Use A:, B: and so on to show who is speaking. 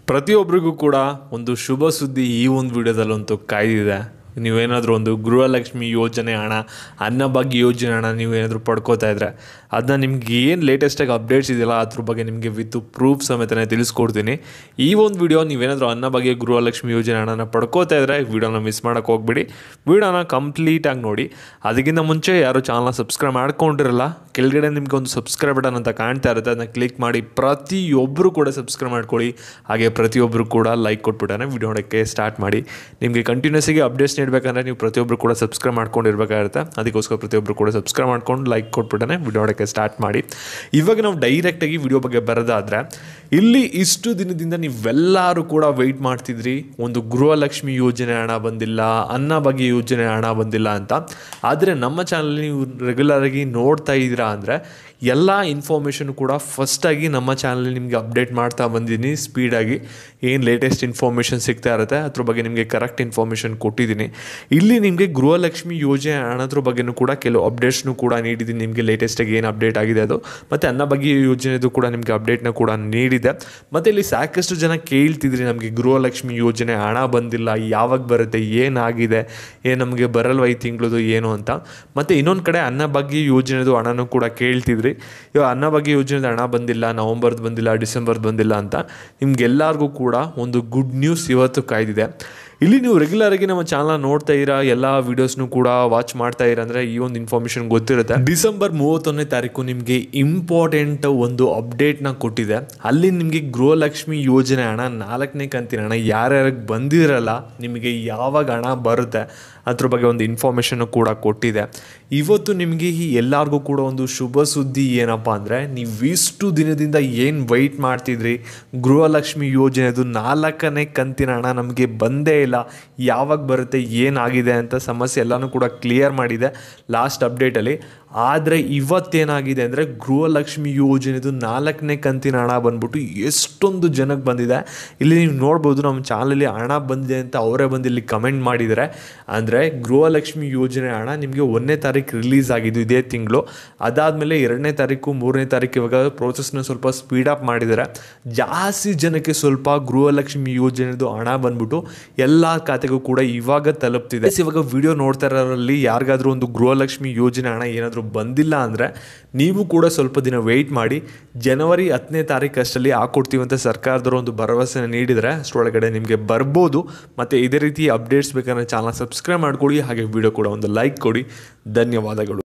A: ಪ್ರತಿಯೊಬ್ಬರಿಗೂ ಕೂಡ ಒಂದು ಶುಭ ಸುದ್ದಿ ಈ ಒಂದು ವಿಡಿಯೋದಲ್ಲಂತೂ ಕಾಯ್ದಿದೆ. ನೀವೇನಾದರೂ ಒಂದು ಗೃಹಲಕ್ಷ್ಮಿ ಯೋಜನೆ ಹಣ, ಅನ್ನಭಾಗ್ಯ ಯೋಜನೆ ಹಣ ನೀವೇನಾದರೂ ಪಡ್ಕೋತಾ ಇದ್ದರೆ ಅದನ್ನ ನಿಮ್ಗೆ ಏನು ಲೇಟೆಸ್ಟಾಗಿ ಅಪ್ಡೇಟ್ಸ್ ಇದೆಯಲ್ಲ ಅದ್ರ ಬಗ್ಗೆ ನಿಮಗೆ ವಿತ್ ಪ್ರೂಫ್ ಸಮೇತನೇ ತಿಳಿಸ್ಕೊಡ್ತೀನಿ. ಈ ಒಂದು ವಿಡಿಯೋ ನೀವೇನಾದರೂ ಅನ್ನಭಾಗ್ಯ ಗೃಹಲಕ್ಷ್ಮಿ ಯೋಜನೆ ಹಣನ ಪಡ್ಕೋತಾ ಇದ್ದರೆ ವಿಡಿಯೋನ ಮಿಸ್ ಮಾಡೋಕ್ಕೆ ಹೋಗ್ಬಿಡಿ, ವಿಡಿಯೋನ ಕಂಪ್ಲೀಟಾಗಿ ನೋಡಿ. ಅದಕ್ಕಿಂತ ಮುಂಚೆ ಯಾರು ಚಾನಲ್ನ ಸಬ್ಸ್ಕ್ರೈಬ್ ಮಾಡ್ಕೊಂಡಿರಲ್ಲ, ಕೆಳಗಡೆ ನಿಮಗೆ ಒಂದು ಸಬ್ಸ್ಕ್ರೈಬ್ ಬಟನ್ ಅಂತ ಕಾಣ್ತಾ ಇರುತ್ತೆ, ಅದನ್ನ ಕ್ಲಿಕ್ ಮಾಡಿ ಪ್ರತಿಯೊಬ್ಬರು ಕೂಡ ಸಬ್ಸ್ಕ್ರೈಬ್ ಮಾಡ್ಕೊಳ್ಳಿ. ಹಾಗೆ ಪ್ರತಿಯೊಬ್ಬರು ಕೂಡ ಲೈಕ್ ಕೊಟ್ಬಿಟ್ಟಾನೆ ವಿಡಿಯೋ ನೋಡೋಕ್ಕೆ ಸ್ಟಾರ್ಟ್ ಮಾಡಿ. ನಿಮಗೆ ಕಂಟಿನ್ಯೂಸ್ ಆಗಿ ಅಪ್ಡೇಟ್ಸ್ ನೀಡಬೇಕಂದ್ರೆ ನೀವು ಪ್ರತಿಯೊಬ್ಬರು ಕೂಡ ಸಬ್ಸ್ಕ್ರೈಬ್ ಮಾಡ್ಕೊಂಡಿರ್ಬೇಕಾಗುತ್ತೆ. ಅದಕ್ಕೋಸ್ಕರ ಪ್ರತಿಯೊಬ್ಬರು ಕೂಡ ಸಬ್ಸ್ಕ್ರೈಬ್ ಮಾಡ್ಕೊಂಡು ಲೈಕ್ ಕೊಟ್ಬಿಟ್ಟಾನೆ ವಿಡಿಯೋ ನೋಡೋಕ್ಕೆ ಸ್ಟಾರ್ಟ್ ಮಾಡಿ. ಇವಾಗ ನಾವು ಡೈರೆಕ್ಟಾಗಿ ವಿಡಿಯೋ ಬಗ್ಗೆ ಬರೋದಾದರೆ, ಇಲ್ಲಿ ಇಷ್ಟು ದಿನದಿಂದ ನೀವೆಲ್ಲರೂ ಕೂಡ ವೆಯ್ಟ್ ಮಾಡ್ತಿದ್ರಿ, ಒಂದು ಗೃಹಲಕ್ಷ್ಮಿ ಯೋಜನೆ ಹಣ ಬಂದಿಲ್ಲ, ಅನ್ನಭಾಗ್ಯ ಯೋಜನೆ ಹಣ ಬಂದಿಲ್ಲ ಅಂತ. ಆದರೆ ನಮ್ಮ ಚಾನಲ್ ನೀವು ರೆಗ್ಯುಲರಾಗಿ ನೋಡ್ತಾ ಇದ್ದೀರಾ ಅಂದರೆ ಎಲ್ಲ ಇನ್ಫಾರ್ಮೇಷನ್ ಕೂಡ ಫಸ್ಟಾಗಿ ನಮ್ಮ ಚಾನಲ್ ನಿಮಗೆ ಅಪ್ಡೇಟ್ ಮಾಡ್ತಾ ಬಂದಿದ್ದೀನಿ. ಸ್ಪೀಡಾಗಿ ಏನು ಲೇಟೆಸ್ಟ್ ಇನ್ಫಾರ್ಮೇಷನ್ ಸಿಗ್ತಾ ಇರುತ್ತೆ ಅದ್ರ ಬಗ್ಗೆ ನಿಮಗೆ ಕರೆಕ್ಟ್ ಇನ್ಫಾರ್ಮೇಷನ್ ಕೊಟ್ಟಿದ್ದೀನಿ. ಇಲ್ಲಿ ನಿಮಗೆ ಗೃಹಲಕ್ಷ್ಮಿ ಯೋಜನೆ ಹಣದ್ರ ಬಗ್ಗೆಯೂ ಕೂಡ ಕೆಲವು ಅಪ್ಡೇಟ್ಸ್ನು ಕೂಡ ನೀಡಿದ್ದೀನಿ. ನಿಮಗೆ ಲೇಟೆಸ್ಟಾಗಿ ಏನು ಅಪ್ಡೇಟ್ ಆಗಿದೆ ಅದು, ಮತ್ತು ಅನ್ನಭಾಗ್ಯ ಯೋಜನೆದು ಕೂಡ ನಿಮಗೆ ಅಪ್ಡೇಟ್ನ ಕೂಡ ನೀಡಿದೆ. ಮತ್ತು ಇಲ್ಲಿ ಸಾಕಷ್ಟು ಜನ ಕೇಳ್ತಿದ್ರಿ, ನಮಗೆ ಗೃಹಲಕ್ಷ್ಮಿ ಯೋಜನೆ ಹಣ ಬಂದಿಲ್ಲ, ಯಾವಾಗ ಬರುತ್ತೆ, ಏನಾಗಿದೆ, ನಮಗೆ ಬರಲ್ವ ಈ ತಿಂಗಳದು ಏನು ಅಂತ. ಮತ್ತು ಇನ್ನೊಂದು ಕಡೆ ಅನ್ನಭಾಗ್ಯ ಯೋಜನೆದು ಹಣನೂ ಕೂಡ ಕೇಳ್ತಿದ್ರಿ. ಇವಾಗ ಅನ್ನಭಾಗ್ಯ ಯೋಜನೆದ ಹಣ ಬಂದಿಲ್ಲ, ನವಂಬರ್ದು ಬಂದಿಲ್ಲ, ಡಿಸೆಂಬರ್ದು ಬಂದಿಲ್ಲ ಅಂತ. ನಿಮ್ಗೆಲ್ಲರಿಗೂ ಕೂಡ ಒಂದು ಗುಡ್ ನ್ಯೂಸ್ ಇವತ್ತು ಕಾಯ್ದಿದೆ. ಇಲ್ಲಿ ನೀವು ರೆಗ್ಯುಲರಾಗಿ ನಮ್ಮ ಚಾನಲ್ ನೋಡ್ತಾ ಇರೋ ಎಲ್ಲ ವೀಡಿಯೋಸ್ನು ಕೂಡ ವಾಚ್ ಮಾಡ್ತಾ ಇರ ಅಂದರೆ ಈ ಒಂದು ಇನ್ಫಾರ್ಮೇಷನ್ ಗೊತ್ತಿರುತ್ತೆ. ಡಿಸೆಂಬರ್ 31ನೇ ತಾರೀಕು ನಿಮಗೆ ಇಂಪಾರ್ಟೆಂಟ್ ಒಂದು ಅಪ್ಡೇಟ್ನ ಕೊಟ್ಟಿದೆ. ಅಲ್ಲಿ ನಿಮಗೆ ಗೃಹಲಕ್ಷ್ಮಿ ಯೋಜನೆ ಹಣ 4ನೇ ಕಂತಿನ ಹಣ ಯಾರ್ಯಾರಿಗೆ ಬಂದಿರಲ್ಲ, ನಿಮಗೆ ಯಾವಾಗ ಹಣ ಬರುತ್ತೆ ಅದ್ರ ಬಗ್ಗೆ ಒಂದು ಇನ್ಫಾರ್ಮೇಷನ್ ಕೂಡ ಕೊಟ್ಟಿದೆ. ಇವತ್ತು ನಿಮಗೆ ಎಲ್ಲರಿಗೂ ಕೂಡ ಒಂದು ಶುಭ ಸುದ್ದಿ ಏನಪ್ಪ ಅಂದರೆ, ನೀವಿಷ್ಟು ದಿನದಿಂದ ಏನು ವೆಯ್ಟ್ ಮಾಡ್ತಿದ್ರಿ, ಗೃಹಲಕ್ಷ್ಮಿ ಯೋಜನೆದು 4ನೇ ಕಂತಿನ ಹಣ ನಮಗೆ ಬಂದೇ ಇಲ್ಲ, ಯಾವಾಗ ಬರುತ್ತೆ, ಏನಾಗಿದೆ ಅಂತ ಸಮಸ್ಯೆ ಎಲ್ಲನೂ ಕೂಡ ಕ್ಲಿಯರ್ ಮಾಡಿದೆ ಲಾಸ್ಟ್ ಅಪ್ಡೇಟಲ್ಲಿ. ಆದರೆ ಇವತ್ತೇನಾಗಿದೆ ಅಂದರೆ, ಗೃಹಲಕ್ಷ್ಮಿ ಯೋಜನೆದು 4ನೇ ಕಂತಿನ ಹಣ ಬಂದ್ಬಿಟ್ಟು ಎಷ್ಟೊಂದು ಜನಕ್ಕೆ ಬಂದಿದೆ. ಇಲ್ಲಿ ನೀವು ನೋಡ್ಬೋದು, ನಮ್ಮ ಚಾನಲಲ್ಲಿ ಹಣ ಬಂದಿದೆ ಅಂತ ಅವರೇ ಬಂದು ಇಲ್ಲಿ ಕಮೆಂಟ್ ಮಾಡಿದ್ದಾರೆ. ಅಂದರೆ ಗೃಹಲಕ್ಷ್ಮಿ ಯೋಜನೆ ಹಣ ನಿಮಗೆ 1ನೇ ತಾರೀಕು ರಿಲೀಸ್ ಆಗಿದ್ದು ಇದೇ ತಿಂಗಳು. ಅದಾದಮೇಲೆ 2ನೇ ತಾರೀಕು 3ನೇ ತಾರೀಕು ಇವಾಗ ಪ್ರೋಸೆಸ್ನ ಸ್ವಲ್ಪ ಸ್ಪೀಡಪ್ ಮಾಡಿದ್ದಾರೆ. ಜಾಸ್ತಿ ಜನಕ್ಕೆ ಸ್ವಲ್ಪ ಗೃಹಲಕ್ಷ್ಮಿ ಯೋಜನೆದು ಹಣ ಬಂದ್ಬಿಟ್ಟು ಎಲ್ಲ ಖಾತೆಗೂ ಕೂಡ ಇವಾಗ ತಲುಪ್ತಿದೆ. ಇವಾಗ ವಿಡಿಯೋ ನೋಡ್ತಾ ಇರೋರಲ್ಲಿ ಯಾರಿಗಾದ್ರೂ ಒಂದು ಗೃಹಲಕ್ಷ್ಮಿ ಯೋಜನೆ ಹಣ ಏನಾದರೂ ಬಂದಿಲ್ಲ ಅಂದರೆ ನೀವು ಕೂಡ ಸ್ವಲ್ಪ ದಿನ ವೆಯ್ಟ್ ಮಾಡಿ. ಜನವರಿ 10ನೇ ತಾರೀಕು ಅಷ್ಟರಲ್ಲಿ ಹಾಕೊಡ್ತೀವಿ ಅಂತ ಸರ್ಕಾರದವರು ಒಂದು ಭರವಸೆ ನೀಡಿದರೆ ಅಷ್ಟರೊಳಗಡೆ ನಿಮಗೆ ಬರ್ಬೋದು. ಮತ್ತು ಇದೇ ರೀತಿ ಅಪ್ಡೇಟ್ಸ್ ಬೇಕಾದ್ರೆ ಚಾನಲ್ ಸಬ್ಸ್ಕ್ರೈಬ್ ಮಾಡ್ಕೊಳ್ಳಿ, ಹಾಗೆ ವಿಡಿಯೋ ಕೂಡ ಒಂದು ಲೈಕ್ ಕೊಡಿ. ಧನ್ಯವಾದಗಳು.